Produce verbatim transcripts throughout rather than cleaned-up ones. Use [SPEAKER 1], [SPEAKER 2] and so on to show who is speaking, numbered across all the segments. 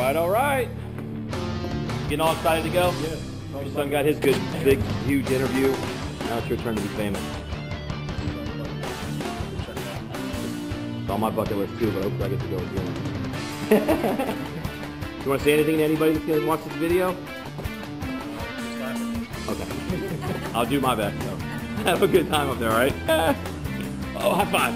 [SPEAKER 1] right, all right. Getting all excited to go?
[SPEAKER 2] Yeah.
[SPEAKER 1] Your son got his good, big, huge interview. Now it's your turn to be famous. It's on my bucket list too, but hopefully I get to go again. You want to say anything to anybody that's going to watch this video? Okay. I'll do my best, though. Have a good time up there, all right? Oh, high five.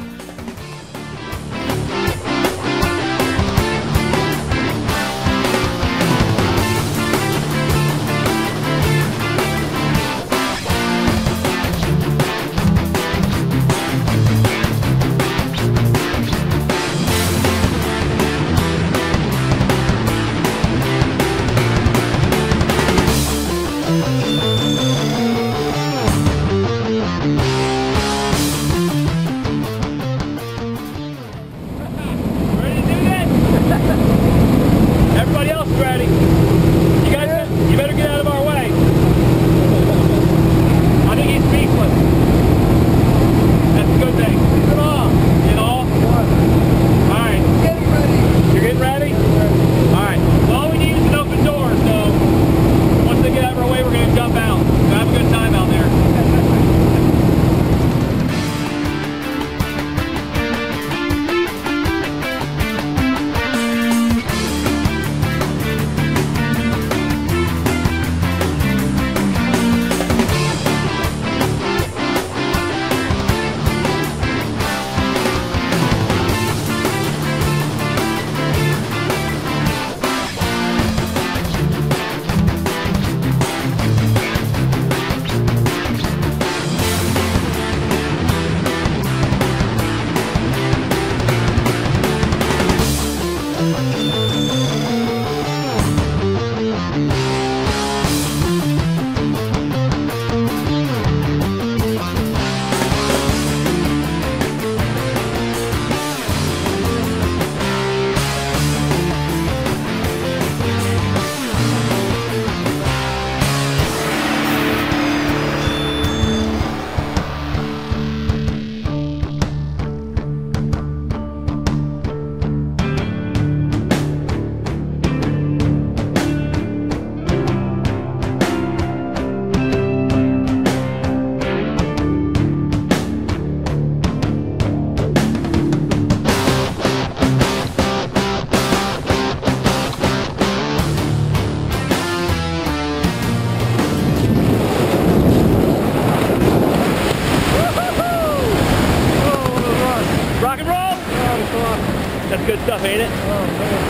[SPEAKER 1] That's good stuff, ain't it? Oh, man.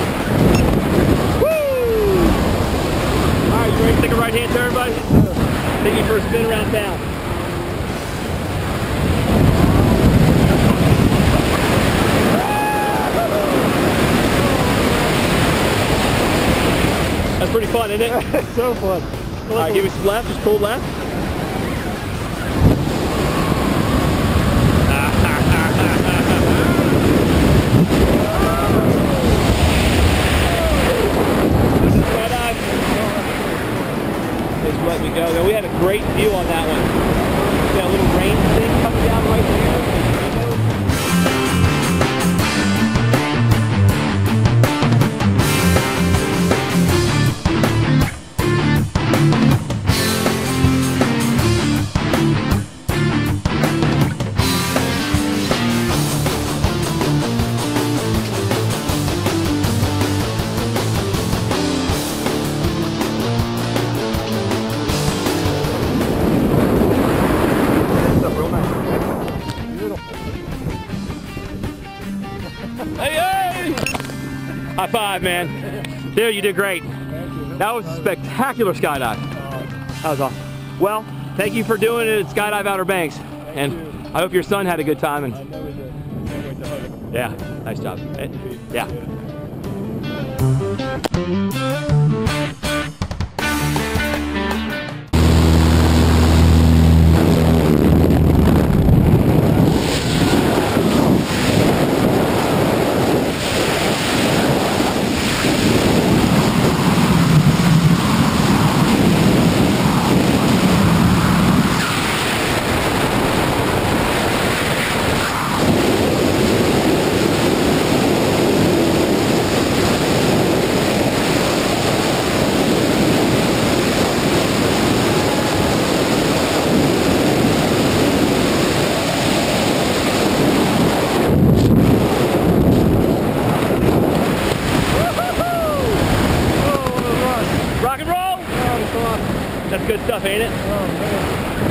[SPEAKER 1] Woo! All right, you ready to take a right-hand turn, buddy? Yeah. Take you for a spin around town. That's pretty fun, isn't it?
[SPEAKER 2] It's so fun.
[SPEAKER 1] All right, give me some left, just pull left. Let me go. Now, we had a great view on that one. We got a little rain thing coming down right there. Hey, hey! High five, man. Dude, you did great. That was a spectacular skydive. That was awesome. Well, thank you for doing it at Skydive Outer Banks. And I hope your son had a good time. And yeah, nice job. Yeah. good stuff, ain't it?
[SPEAKER 2] Oh, man.